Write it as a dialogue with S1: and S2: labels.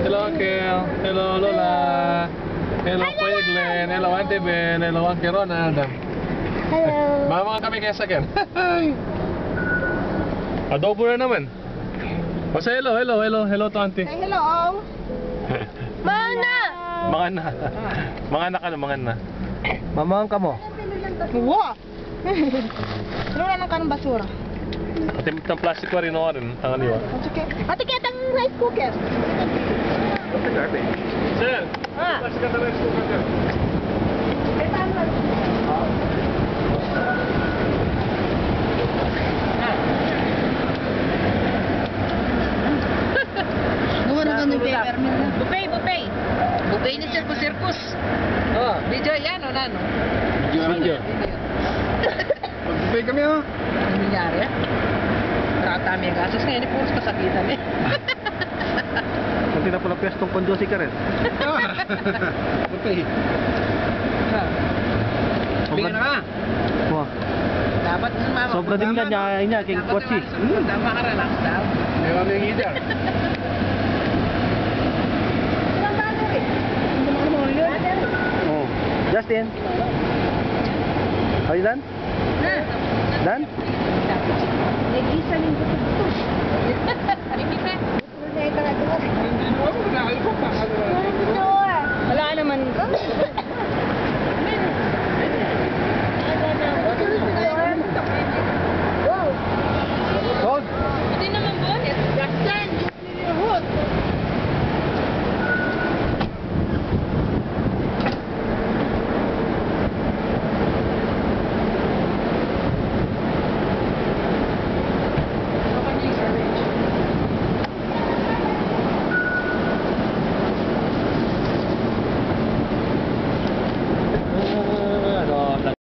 S1: Hello, Uncle. Hello, Lola. Hello, Kuya Glenn. Hello, Auntie Ben. Hello, Uncle Ronald.
S2: Hello.
S1: Mama kami kaya sakyan. Adobo na naman. O say hello, hello, hello, hello to Auntie.
S2: Say hello. Mana.
S1: Mga na. Mga na ka na, mga na.
S3: Mamang ka mo.
S2: Wow. Ano ka ng basura?
S1: At yung plastic ko rin ako rin. Ang aliwa.
S2: Okay. Ate, kaya tang rice cooker.
S1: Sir,
S2: Ah.
S1: plastic ka na rice cooker ka.
S2: Bupay. Bupay ni circus.
S3: Oh,
S2: Video yan o nano?
S3: video.
S1: Magbibay kami oh.
S2: Ano nangyari? Nakatami ang gastos ngayon, puros kasakitan eh.
S3: Kung tinapula piyastong kondosi ka rin.
S1: Okay. Bigyan na ka.
S3: Wah,
S2: Dapat mama.
S3: sobra din niya king kotsi.
S2: Tama ka relax daw.
S1: May mga hija.
S3: Oh, Justin. Are you done? Done?
S2: Nag-isa rin ko ito. Nag-isa? Wala naman.